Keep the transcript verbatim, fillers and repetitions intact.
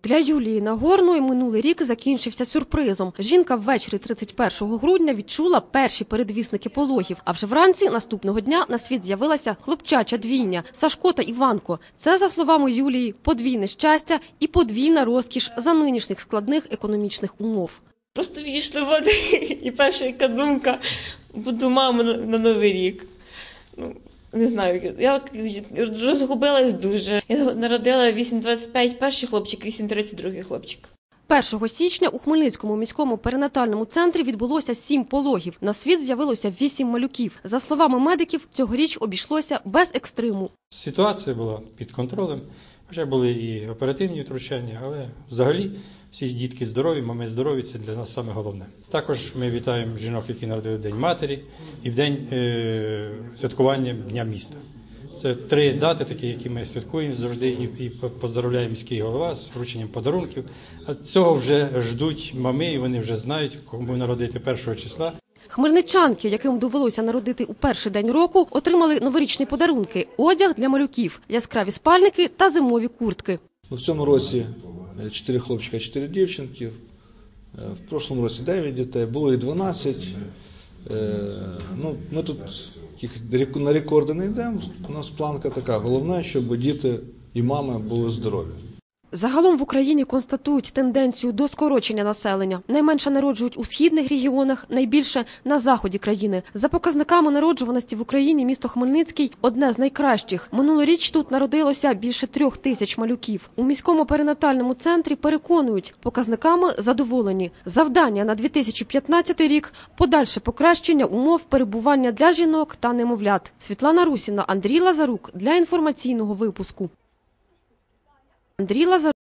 Для Юлії Нагорної минулий рік закінчився сюрпризом. Жінка ввечері тридцять першого грудня відчула перші передвісники пологів, а вже вранці наступного дня на світ з'явилася хлопчача двійня – Сашко та Іванко. Це, за словами Юлії, подвійне щастя і подвійна розкіш за нинішніх складних економічних умов. Просто вийшли води і перша яка думка – буду маму на Новий рік. Ну, не знаю, я розгубилась дуже. Я народила вісім двадцять п'ять перший хлопчик, вісім тридцять другий хлопчик. першого січня у Хмельницькому міському перинатальному центрі відбулося сім пологів. На світ з'явилося вісім малюків. За словами медиків, цьогоріч обійшлося без екстриму. Ситуація була під контролем. Вже були і оперативні втручання, але взагалі всі дітки здорові, мами здорові – це для нас саме головне. Також ми вітаємо жінок, які народили День матері і в день е святкування Дня міста. Це три дати такі, які ми святкуємо завжди і, і поздравляє міський голова з врученням подарунків. А цього вже ждуть мами і вони вже знають, кому народити першого числа. Хмельничанки, яким довелося народити у перший день року, отримали новорічні подарунки – одяг для малюків, яскраві спальники та зимові куртки. В цьому році чотири хлопчика, чотири дівчинки. В прошлому році дев'ять дітей, було і дванадцять. Ну, ми тут на рекорди не йдемо, у нас планка така. Головне, щоб діти і мами були здорові. Загалом в Україні констатують тенденцію до скорочення населення. Найменше народжують у східних регіонах, найбільше – на заході країни. За показниками народжуваності в Україні місто Хмельницький – одне з найкращих. Минулоріч тут народилося більше трьох тисяч малюків. У міському перинатальному центрі переконують, показниками задоволені. Завдання на дві тисячі п'ятнадцятий рік – подальше покращення умов перебування для жінок та немовлят. Світлана Русіна, Андрій Лазарук для інформаційного випуску. Андрій Лазарук.